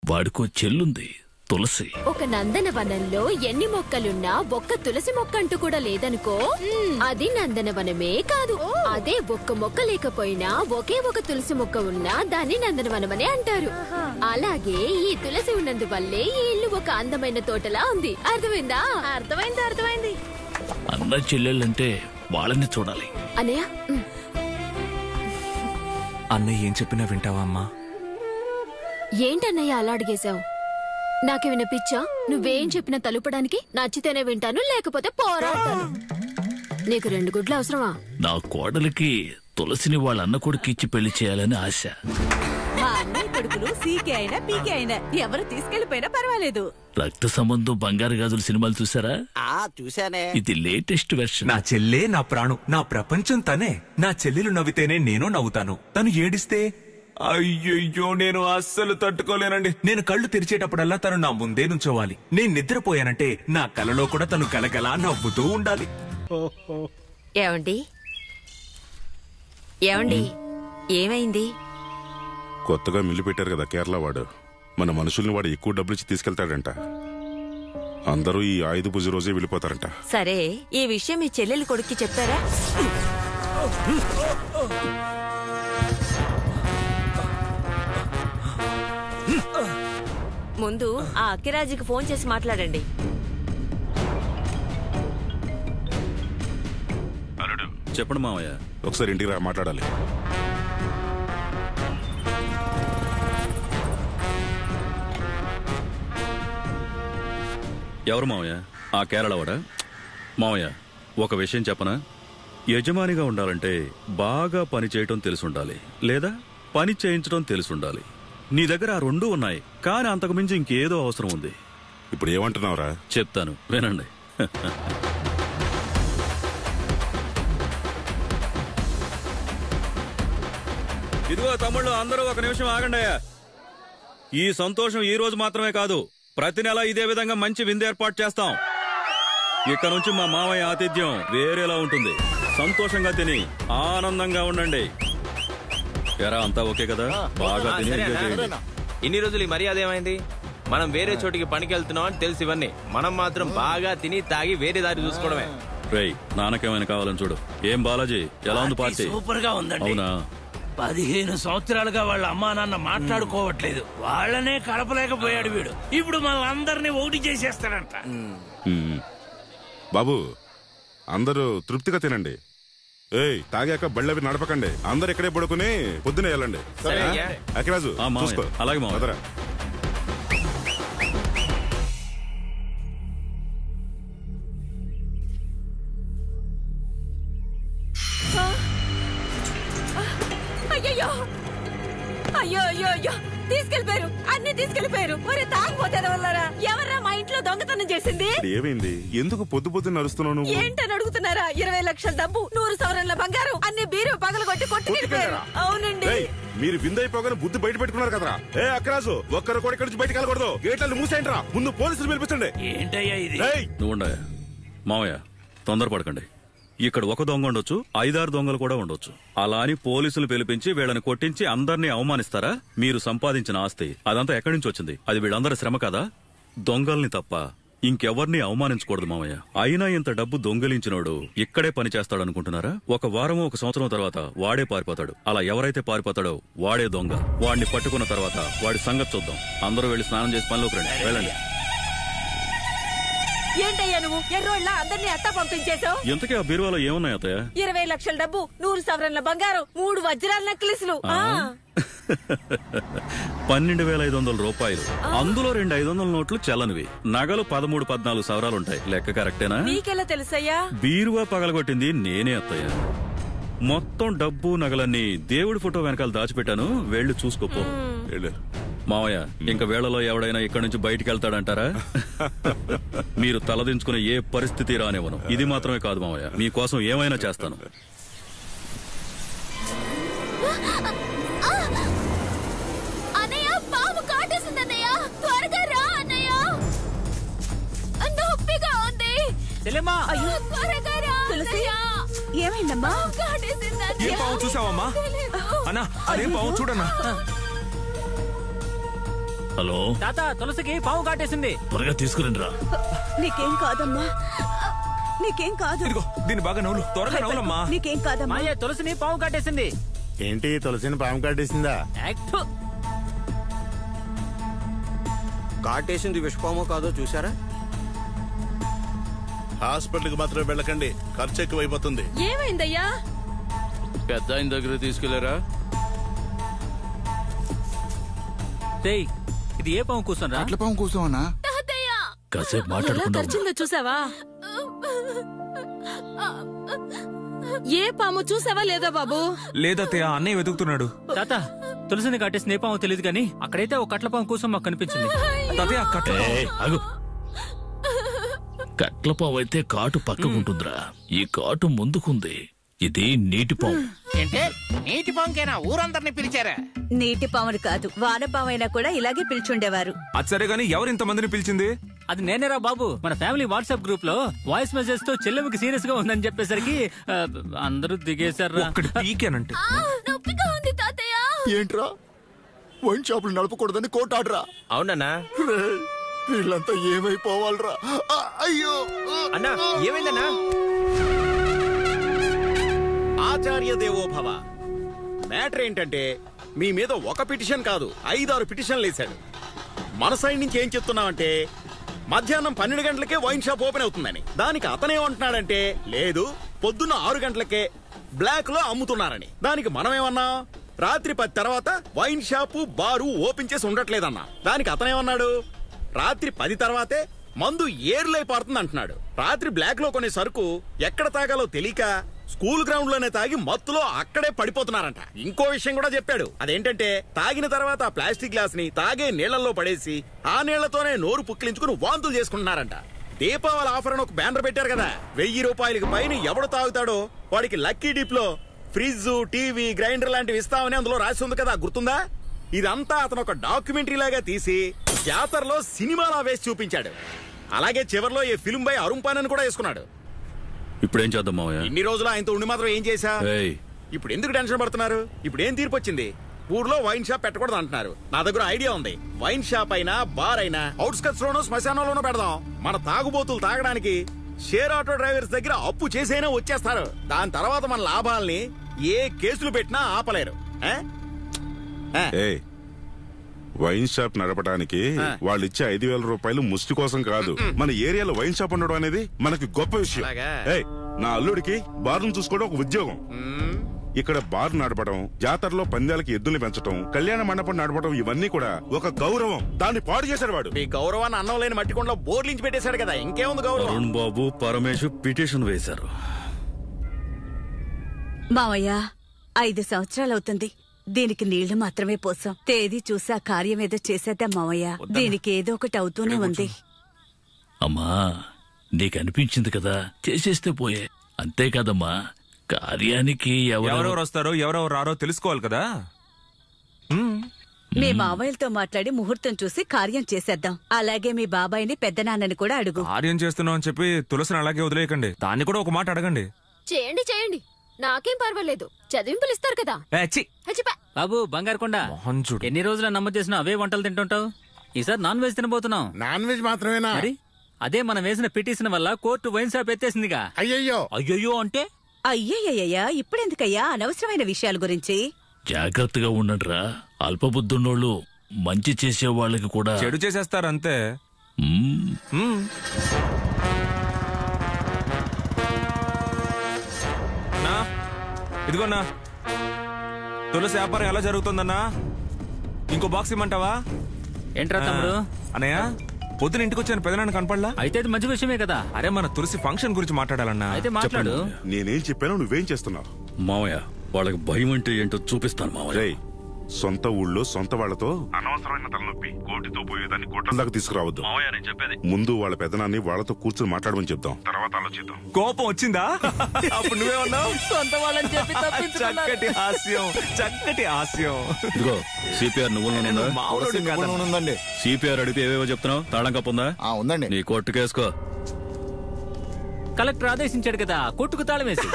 వాడికో చెల్లుంది తులసి. ఒక నందనవనంలో ఎన్ని మొక్కలున్నా ఒక్క తులసి మొక్క అంటూ కూడా లేదనుకో, అది నందనవనమే కాదు. అదే ఒక్క మొక్క లేకపోయినా ఒకే ఒక తులసి మొక్క ఉన్నా దాన్ని నందనవనమనే అంటారు. అలాగే ఈ తులసి ఉన్నందువల్లే ఈ ఇల్లు ఒక అందమైన తోటలా ఉంది. అర్థమైందా? అర్థమైంది. అన్న చెల్లెళ్ళంటే వాళ్ళని చూడాలి. అన్నయ్య, అన్నయ్య ఏం చెప్పినా వింటావా అమ్మా? ఏంటన్నయ్య అలా అడిగేశావు? నాకేమైనా పిచ్చా? నువ్వేం చెప్పినా తలుపడానికి? నచ్చితేనే వింటాను, లేకపోతే పోరాడతాను. నీకు 2 గుడ్లు అవసరమా? నా కోడలికి తులసిని వాళ్ళ అన్న కొడుకు ఇచ్చి పెళ్లి చేయాలని ఆశ. మా అన్నయ్య కొడుకులు సీకే అయినా పీకే అయినా ఎవరు తీసుకెళ్లిపోయినా పర్వాలేదు. రక్త సంబంధం బంగారు గాజుల సినిమాలు చూసారా? చూసానే. ఇది లేటెస్ట్ వెర్షన్. నా చెల్లే నా ప్రాణం, నా ప్రపంచం తనే. నా చెల్లెలు నవ్వితేనే నేను నవ్వుతాను, తను ఏడిస్తే అయ్యయ్యో నేను అస్సలు తట్టుకోలేనండి. నేను కళ్ళు తెరిచేటప్పుడల్లా తను నా ముందే నుంచోవాలి. నేను నిద్రపోయానంటే నా కలలో కూడా తను కలకలా నవ్వుతూ ఉండాలి. ఏమండి ఏమైంది? కొత్తగా మిల్లు పెట్టారు కదా కేరళ వాడు, మన మనుషుల్ని వాడు ఎక్కువ డబ్బులు ఇచ్చి తీసుకెళ్తాడంట. అందరూ ఈ ఆయుధ పూజ రోజే వెళ్ళిపోతారంట. సరే, ఈ విషయం మీ చెల్లెలి కొడుక్కి చెప్పారా? ముందు ఆ అక్కిరాజుకి ఫోన్ చేసి మాట్లాడండి. చెప్పండి మావయ్య. ఒకసారి ఇంటికి రా, మాట్లాడాలి. ఎవరు మావయ్య? ఆ కేరళవాడా? మావయ్య, ఒక విషయం చెప్పనా? యజమానిగా ఉండాలంటే బాగా పని చేయటం తెలుసుండాలి, లేదా పని చేయించడం తెలుసుండాలి. నీ దగ్గర ఆ 2 ఉన్నాయి, కానీ అంతకు మించి ఇంకేదో అవసరం ఉంది. ఇప్పుడు ఏమంటున్నావురా? చెప్తాను వినండి. ఇదిగో తమ్ముళ్ళు, అందరూ ఒక నిమిషం ఆగండియా. ఈ సంతోషం ఈ రోజు మాత్రమే కాదు, ప్రతి నెల ఇదే విధంగా మంచి విందు ఏర్పాటు చేస్తాం. ఇక్కడ నుంచి మా మామయ్య ఆతిథ్యం వేరేలా ఉంటుంది. సంతోషంగా తిని ఆనందంగా ఉండండి. ఎరా అంతా ఓకే కదా? బాగా తిని. ఇన్ని రోజులు ఈ మర్యాద ఏమైంది? మనం వేరే చోటికి పనికి వెళ్తున్నాం అని తెలిసి ఇవన్నీ మనం మాత్రం బాగా తిని తాగి వేరే దారి చూసుకోవడమే. రేయ్, నాన్నకేమైనా కావాలని చూడు. ఏం బాలాజీ, ఎలా ఉంది పార్టీ? సూపర్ గా ఉందండి. అవునా? 15 సంవత్సరాలుగా వాళ్ళ అమ్మా నాన్న మాట్లాడుకోవట్లేదు. వాళ్ళనే కలపలేకపోయాడు వీడు. ఇప్పుడు మనందరినీ ఒకటి చేసేస్తాడంట. బాబు, అందరూ తృప్తిగా తినండి. ఏయ్, తాగాక బళ్ళవి నడపకండి. అందరు ఇక్కడే పడుకుని పొద్దునే వెళ్ళండి. అఖిరాజు చూసుకో. అలాగే మావయ్య. అయ్యో అయ్యో అయ్యో అయ్యో, తీసుకెళ్లిపోయారు, అన్ని తీసుకెళ్లిపోయారు. మరి తాగిపోతే వల్లరా? ఎవర్రా మా ఇంట్లో దొంగతనం చేసింది? ఏమైంది? ఎందుకు పొద్దు పొద్దున్న నడుస్తున్నావు నువ్వు? ఏంటని అడుగుతున్నారా? 20 లక్షల డబ్బు, 100 సవరన్ల బంగారం, అన్ని బీరు పగలగొట్టి కొట్టుకెళ్ళిపోయారు. అవునండి. మీరు విందైపోగానే బుద్ధి బయట పెట్టుకున్నారు కదరా? ఏ అక్కరాజు, ఒక్కరు కూడా ఇక్కడి నుంచి బయటకు వెళ్ళకూడదు. గేట్లను మూసేయండిరా. ముందు పోలీసులు పిలిపించండి. ఏంటయ్యా ఇది? నువ్వు ఉండయా మావయ్య, తొందరపడకండి. ఇక్కడ ఒక దొంగ ఉండొచ్చు, 5-6 దొంగలు కూడా ఉండొచ్చు. అలా అని పోలీసులు పిలిపించి వీళ్ళని కొట్టించి అందరినీ అవమానిస్తారా? మీరు సంపాదించిన ఆస్తి అదంతా ఎక్కడి నుంచి వచ్చింది? అది వీళ్ళందరి శ్రమ కదా? దొంగల్ని తప్ప ఇంకెవర్ని అవమానించకూడదు మావయ్య. అయినా ఇంత డబ్బు దొంగిలించినోడు ఇక్కడే పని చేస్తాడనుకుంటున్నారా? 1 వారం 1 సంవత్సరం తర్వాత వాడే పారిపోతాడు. అలా ఎవరైతే పారిపోతాడో వాడే దొంగ. వాడిని పట్టుకున్న తర్వాత వాడి సంగతి చూద్దాం. అందరూ వెళ్లి స్నానం చేసి పనిలోకి రండి. వెళ్ళండి. ఏంటయ్యా నువ్వు ఎర్రోళ్ళ అందరినీ అట్టా పంపించేశావు? ఇంతకీ ఆ బీరువాలో ఏమున్నాయి అత్తయ్య? 20 లక్షల డబ్బు, 100 సవరన్ల బంగారం, 3 వజ్రాల నెక్లెస్లు. 12,500 రూపాయలు. అందులో 2 500 నోట్లు చెల్లనివి. నగలు 13-14 సవరాలుంటాయి. లెక్క కరెక్టేనా? నీకెలా తెలుసయ్యా? బీరువా పగలగొట్టింది నేనే అత్తయ్య. మొత్తం డబ్బు నగలన్నీ దేవుడి ఫోటో వెనకాల దాచిపెట్టాను. వెళ్ళి చూసుకోపో. మావయ్య, ఇంక వేళలో ఎవడైనా ఇక్కడి నుంచి బయటికి వెళ్తాడంటారా? మీరు తలదించుకునే ఏ పరిస్థితి రానివ్వను. ఇది మాత్రమే కాదు మావయ్య, మీకోసం ఏమైనా చేస్తాను. అన్నయ్య, పాము కాటేసిందన్నయ్య, త్వరగా రా అన్నయ్య. నొప్పిగా ఉంది. అయ్యో, త్వరగా రా. ఏమైందమ్మా? ఏ పాము చూసావమ్మా? అన్నా, అదేం పాము చూడన్నా. హలో తాత తులసికి పాము కాటేసింది. త్వరగా తీసుకురండి రా. నీకేం కాదమ్మా, నీకేం కాదు. ఇదిగో దీన్ని బాగా నవ్వులు, త్వరగా నవ్వులమ్మా. నీకేం కాదమ్మా. మాయ తులసిని పాము కాటేసింది. ఏంటి తులసిని పాము కాటేసిందా? యాక్ట్. కాటేసింది విషపామో కాదో చూసారా? హాస్పిటల్ కి మాత్రం వెళ్ళకండి, ఖర్చు ఎక్కువైపోతుంది. ఏమైందయ్యా? పెద్ద ఆయన దగ్గర తీసుకెళ్లారా? ఇది ఏ పాము కూర్చోనరా? అట్ల పాము కూర్చోనా? కాసేపు ఎలా మాట్లాడుకుందాం. ఖర్చుందో చూసావా? ఏ పాము చూసావా లేదా బాబు? లేదత్తయ్య, అన్నయ్య వెతుకుతున్నాడు. తాత తులసిని కాటేసింది ఏ పాము తెలియదు కానీ అక్కడైతే ఒక కట్ల పాము కూర్చొని మాకు కనిపించింది. తాతయ్య కట్ల ఏయ్, ఆగు. కట్లపావు అయితే కాటు పక్కకుంటుందిరా, ఈ కాటు ముందుకుంది. ఇది నీటి పాము. ఏంటే నీటి పాముకేనా ఊరందరినీ పిలిచారా? నీటి పాముని కాదు, వానపామైనా కూడా ఇలాగే పిలిచుండేవారు. అది సరే గాని ఎవరు ఇంతమందిని పిలిచింది? అది నేనేరా బాబు. మన ఫ్యామిలీ వాట్సాప్ గ్రూప్ లో వాయిస్ మెసేజ్ తో చెల్లెమ్మకి సీరియస్ గా ఉందని చెప్పేసరికి అందరూ దిగేశారు. ఒక్కటి పీకేనంటే నొప్పిగా ఉంది తాతయ్య. ఏంట్రా వైన్ షాపులు నడపకూడదని కోర్టు ఆర్డరా? అవునన్నా. వీళ్ళంతా ఏమైపోవాలరా? అయ్యో అన్నా ఏమైందన్నా? ఆచార్య దేవోభవ. మ్యాటర్ ఏంటంటే మీ మీద ఒక పిటిషన్ కాదు 5-6 పిటిషన్లు వేశాడు. మన సైడ్ నుంచి ఏం చెప్తున్నామంటే మధ్యాహ్నం 12 గంటలకే వైన్ షాప్ ఓపెన్ అవుతుందని. దానికి అతనేమంటున్నాడంటే లేదు పొద్దున్న 6 గంటలకే బ్లాక్ లో అమ్ముతున్నారని. దానికి మనమేమన్నా రాత్రి 10 తర్వాత వైన్ షాపు బారు ఓపెన్ చేసి ఉండట్లేదన్నా. దానికి అతనేమన్నాడు రాత్రి 10 తర్వాతే మందు ఏర్లై పారుతుంది అంటున్నాడు. రాత్రి బ్లాక్ లో కొనే సరుకు ఎక్కడ తాగాలో తెలియక స్కూల్ గ్రౌండ్ లోనే తాగి మత్తులో అక్కడే పడిపోతున్నారంట. ఇంకో విషయం కూడా చెప్పాడు. అదేంటంటే తాగిన తర్వాత ఆ ప్లాస్టిక్ గ్లాస్ ని తాగే నీళ్లలో పడేసి ఆ నీళ్లతోనే నోరు పుక్కిలించుకుని వాంతులు చేసుకుంటున్నారంట. దీపావళి ఆఫర్ అని ఒక బ్యానర్ పెట్టారు కదా, 1000 రూపాయలకి పైన ఎవడు తాగుతాడో వాడికి లక్కీ డిప్ లో ఫ్రిడ్జ్, టీవీ, గ్రైండర్ లాంటివి ఇస్తామని అందులో రాసి ఉంది కదా, గుర్తుందా? ఇదంతా అతను ఒక డాక్యుమెంటరీ లాగా తీసి జాతరలో సినిమాలా వేసి చూపించాడు. అలాగే చివర్లో ఈ ఫిల్మ్ బై అరుంపానని కూడా వేసుకున్నాడు. ఇప్పుడేం చేద్దాం మావయ్య? ఇన్ని రోజులు ఆయనతో ఉండి మాత్రం ఏం చేశా? ఏయ్, ఇప్పుడు ఎందుకు టెన్షన్ పడుతున్నారు? ఇప్పుడు ఏం తీర్పు వచ్చింది? ఊర్లో వైన్ షాప్ పెట్టకూడదు అంటున్నారు. నా దగ్గర ఐడియా ఉంది. వైన్ షాప్ అయినా బార్ అయినా అవుట్స్కట్స్ లోనో శ్మశానంలోనో పెడదాం. మన తాగుబోతులు తాగడానికి షేర్ ఆటో డ్రైవర్స్ దగ్గర అప్పు చేసైనా వచ్చేస్తారు. దాని తర్వాత మన లాభాలని ఏ కేసులు పెట్టినా ఆపలేరు. ఏయ్, వైన్ షాప్ నడపడానికి వాళ్ళు ఇచ్చే 5,000 రూపాయలు ముష్టి కోసం కాదు, మన ఏరియాలో వైన్ షాప్ ఉండడం అనేది మనకి గొప్ప విషయం. ఏయ్, నా అల్లుడికి బార్ను చూసుకోవడం ఒక ఉద్యోగం. ఇక్కడ బార్ నడపడం, జాతరలో పందాలకి ఎద్దుల్ని పెంచడం, కళ్యాణ మండపం నడపడం, ఇవన్నీ కూడా ఒక గౌరవం. దాన్ని పాడు చేశాడు వాడు. మీ గౌరవాన్ని అన్నం లేని మట్టికొండలో బోర్లించి పెట్టేశాడు కదా, ఇంకేముంది గౌరవం? అరుణ్ బాబు పరమేశ్ పిటిషన్ వేశారు. మావయ్య 5 సంవత్సరాలవుతుంది. దీనికి నీళ్లు మాత్రమే పోసాం. తేదీ చూసి ఆ కార్యం ఏదో చేసేద్దాం మావయ్య. దీనికి ఏదో ఒకటి అవుతూనే ఉంది. అమ్మా, నీకు అనిపించింది కదా, చేసేస్తే పోయే. అంతే కదమ్మా, కార్యానికి ఎవరెవరు వస్తారో ఎవరెవరు రారో తెలుసుకోవాలి కదా. మీ మావయ్యలతో మాట్లాడి ముహూర్తం చూసి కార్యం చేసేద్దాం. అలాగే మీ బాబాయిని పెద్దనాన్నని కూడా అడుగు. కార్యం చేస్తున్నాం అని చెప్పి తులసిని అలాగే వదిలేయకండి. దాన్ని కూడా ఒక మాట అడగండి. చేయండి చేయండి, నాకేం పర్వాలేదు. చదివింపులు ఇస్తారు కదా. బాబు బంగారు కొండ, ఎన్ని రోజులు నమ్మకం చేసినా అవే వంటలు తింటుంటావు. ఈసారి నాన్ వెజ్ తినబోతున్నాం. నాన్ వెజ్ మాత్రమేనా? మరి అదే మనం వేసిన పిటిషన్ వల్ల కోర్టు వైన్ షాప్ ఎత్తేసిందిగా. అయ్యయ్యో అయ్యయ్యో అంటే అయ్యయ్యయ్యా, ఇప్పుడెందుకయ్యా అనవసరమైన విషయాల గురించి? జాగ్రత్తగా ఉండండిరా. అల్పబుద్ధున్నోళ్ళు మంచి చేసే వాళ్ళకి కూడా చెడు చేసేస్తారు అంతే. ఇదిగోన్నా, తులసి వ్యాపారం ఎలా జరుగుతుందన్నా? ఇంకో బాక్స్ ఇమ్మంటావా? ఏంట్రా తమ్ముడు? అన్నయ్య, పొద్దున ఇంటికి వచ్చాను, పెదనాన్న కనపడలా? అయితే అది మంచి విషయమే కదా. అరే, మన తులసి ఫంక్షన్ గురించి మాట్లాడాలన్నా. అయితే మాట్లాడు. నేనేం చెప్పాను, నువ్వేం చేస్తున్నావు? మావయ్య, వాళ్ళకి భయం అంటే ఏంటో చూపిస్తాను మావయ్య. సొంత ఊళ్ళో సొంత వాళ్లతో అనవసరమైన తలనొప్పి, కోటితో పోయేదాన్ని కోట్ల దాకా తీసుకురావద్దు. ముందు వాళ్ళ పెదనాన్ని వాళ్ళతో కూర్చొని మాట్లాడమని చెప్దాం, తర్వాత ఆలోచిద్దాం. కోపం వచ్చిందా? అప్పుడు నువ్వేమన్నావు? సొంత వాళ్ళని చెప్పి చక్కటి హాస్యం, చక్కటి హాస్యం. ఇదిగో సిపిఆర్ నువ్వుందండి. సిపిఆర్ అడిగితే ఏవేవో చెప్తున్నావు. తాళం కప్పుందా? ఉందండి. నీ కోర్టు కేసుకో. కలెక్టర్ ఆదేశించాడు కదా, కొట్టుకు తాళం వేసి.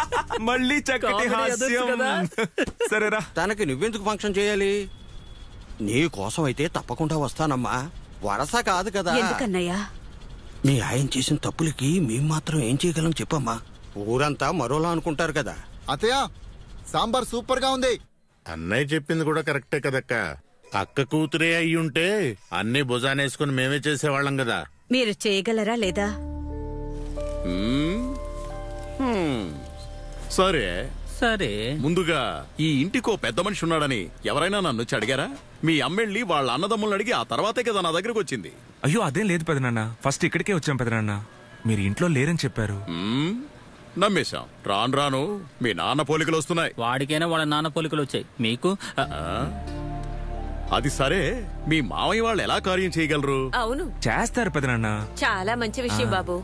మళ్ళీ చక్కటి హాస్యం. సరేరా, తనకి నువ్వెందుకు ఫంక్షన్ చేయాలి? నీ కోసం అయితే తప్పకుండా వస్తానమ్మా. వరస కాదు కదా. ఎందుకన్నయ్యా? మీ ఆయన చేసిన తప్పులకి మేము మాత్రం ఏం చేయగలం చెప్పమ్మా. ఊరంతా మరోలా అనుకుంటారు కదా. అత్తయ్య సాంబార్ సూపర్ గా ఉంది. అన్నయ్య చెప్పింది కూడా కరెక్టే కదక్క. అక్క కూతురే అయ్యుంటే అన్ని భుజానేసుకుని మేమే చేసేవాళ్ళం కదా. మీరు చేయగలరా లేదా? సరే సరే, ముందుగా ఈ ఇంటికో పెద్ద మనిషి ఉన్నాడని ఎవరైనా నన్ను వచ్చి అడిగారా? మీ అమ్మెళ్ళి వాళ్ళ అన్నదమ్ములను అడిగి ఆ తర్వాతే కదా నా దగ్గరకు వచ్చింది. అయ్యో అదేం లేదు పెదనాన్న, ఫస్ట్ ఇక్కడికే వచ్చాం పెదనాన్న. మీరు ఇంట్లో లేరని చెప్పారు. నమ్మేశాం. రాను రాను మీ నాన్న పోలికలు వస్తున్నాయి. వాడికైనా వాళ్ళ నాన్న పోలికలు వచ్చాయి, మీకు అది సరే. మీ మావయ్య వాళ్ళు ఎలా కార్యం చేయగలరు? అవును, చేస్తారు పెదనాన్న. చాలా మంచి విషయం బాబు.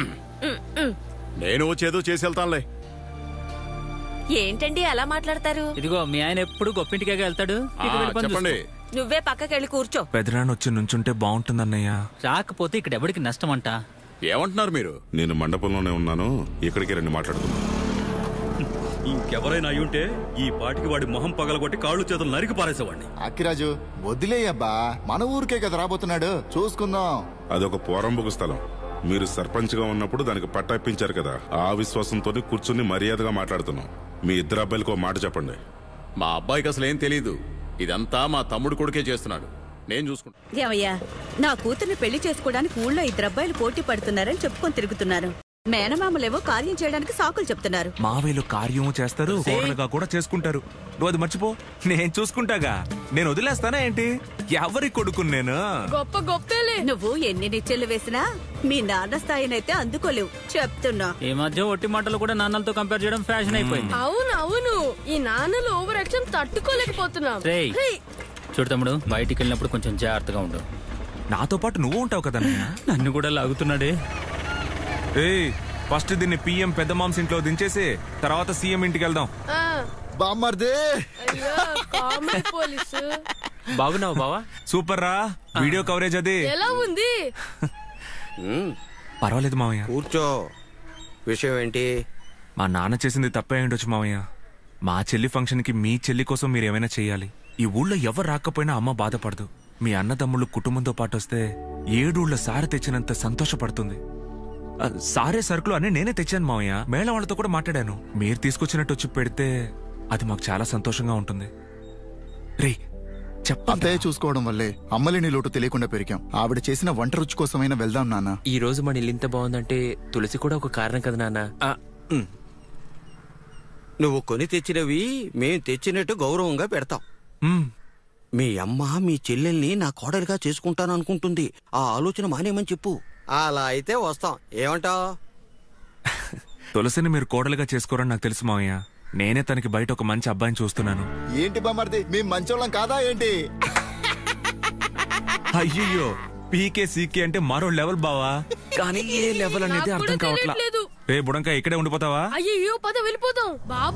నేను వచ్చేదో చేసి వెళ్తానులే. ఏంటండి అలా మాట్లాడతారు? ఇదిగో మీ ఆయన ఎప్పుడు గొప్పింటికే వెళ్తాడు. చెప్పండి. నువ్వే పక్కకెళ్ళి కూర్చో. పెదనాన్న వచ్చి నుంచుంటే బాగుంటుందన్నయ్య. రాకపోతే ఇక్కడ ఎవరికి నష్టం అంట. ఏమంటున్నారు మీరు? నేను మండపంలోనే ఉన్నాను, ఇక్కడికి రండి మాట్లాడుతున్నాను. ఇంకెవరైనా అయ్యుంటే ఈ పాటికి వాడి మొహం పగలగొట్టి కాళ్ళు చేతులు నరికి పారేసేవాడిని. అక్కిరాజు వదిలేయబ్బా, మన ఊరికే కదా రాబోతున్నాడు, చూసుకుందాం. అదొక పోరంబుకు స్థలం. మీరు సర్పంచ్ గా ఉన్నప్పుడు దానికి పట్టా ఇప్పించారు కదా, ఆ విశ్వాసంతో కూర్చుని మర్యాదగా మాట్లాడుతున్నాం. మీ ఇద్దరు అబ్బాయిలకు మాట చెప్పండి. మా అబ్బాయికి అసలు ఏం తెలీదు. ఇదంతా మా తమ్ముడు కొడుకే చేస్తున్నాడు. నేను చూసుకుంటా. ఏమయ్యా, నా కూతుర్ని పెళ్లి చేసుకోవడానికి ఊళ్ళో 2 అబ్బాయిలు పోటీ పడుతున్నారని చెప్పుకొని తిరుగుతున్నారు. మేనమామలేమో కార్యం చేయడానికి సాకులు చెప్తున్నారు. మావేలు కార్యము చేస్తారు, కోడలుగా కూడా చేసుకుంటారు. నువ్వు అది మర్చిపో, నేను చూసుకుంటాగా. నేను వదిలేస్తానా ఏంటి? ఎవరి కొడుకుని నేను? గొప్ప గొప్పలే. నువ్వు ఎన్ని నిచ్చెలు వేసినా మీ నాన్న స్థాయినైతే అందుకోలేవు చెప్తున్నా. ఈ మధ్య ఒట్టి మాటలు కూడా నాన్నలతో కంపేర్ చేయడం ఫ్యాషన్ అయిపోయింది. అవును, ఈ నాన్నలు ఓవర్ యాక్షన్ తట్టుకోలేకపోతున్నాం. చూడు తమ్ముడు, బయటికి వెళ్ళినప్పుడు కొంచెం జాగ్రత్తగా ఉండు. నాతో పాటు నువ్వు ఉంటావు కదా. నన్ను కూడా లాగుతున్నాడే. ఫస్ట్ దీన్ని పిఎం పెద్ద మామ్స్ ఇంట్లో దించేసి తర్వాత సీఎం ఇంటికి వెళ్దాం. బామ్మర్దే. బాగున్నావు బావా? సూపర్ రా. వీడియో కవరేజ్ అది ఎలా ఉంది? పర్వాలేదు మావయ్య. కూర్చో. విషయం ఏంటి? మా నాన్న చేసింది తప్పే ఉండొచ్చు మావయ్య. మా చెల్లి ఫంక్షన్ కి మీ చెల్లి కోసం మీరు ఏమైనా చెయ్యాలి. ఈ ఊళ్ళో ఎవరు రాకపోయినా అమ్మ బాధపడదు. మీ అన్నదమ్ముళ్ళు కుటుంబంతో పాటు వస్తే 7 ఊళ్ళ సారె తెచ్చినంత సంతోషపడుతుంది. సారే సరుకులు అన్నీ నేనే తెచ్చాను మావయ్య. మేళ వాళ్ళతో కూడా మాట్లాడాను. మీరు తీసుకొచ్చినట్టు వచ్చి పెడితే అది మాకు చాలా సంతోషంగా ఉంటుంది. రే అత్తయ్య చూసుకోవడం వల్లే అమ్మలేని లోటు తెలియకుండా పెరిగాం. ఆవిడ చేసిన వంట రుచి కోసమైనా వెళ్దాం నాన్న. ఈ రోజు మన ఇల్లు ఇంత బాగుందంటే తులసి కూడా ఒక కారణం కదా నాన్న. నువ్వు కొని తెచ్చినవి మేం తెచ్చినట్టు గౌరవంగా పెడతాం. మీ అమ్మ మీ చెల్లెల్ని నా కోడలిగా చేసుకుంటాననుకుంటుంది. ఆ ఆలోచన మానేమని చెప్పు. అలా అయితే వస్తాం. ఏమంటావ్? తులసిని మీరు కోడలుగా చేసుకోరని నాకు తెలుసు మావయ్య. నేనే తనకి బయట ఒక మంచి అబ్బాయిని చూస్తున్నాను. ఏంటి బామ్మర్ది, మీ మంచోళ్ళం కాదా ఏంటి? అయ్యో, పీకే సీకే అంటే మరో లెవెల్ బావా. కానీ ఏ లెవెల్ అనేది అర్థం కావట్లా. రే బుడంకా ఇక్కడే ఉండిపోతావా? అయ్యో పద వెళ్ళిపోతాం బాబు.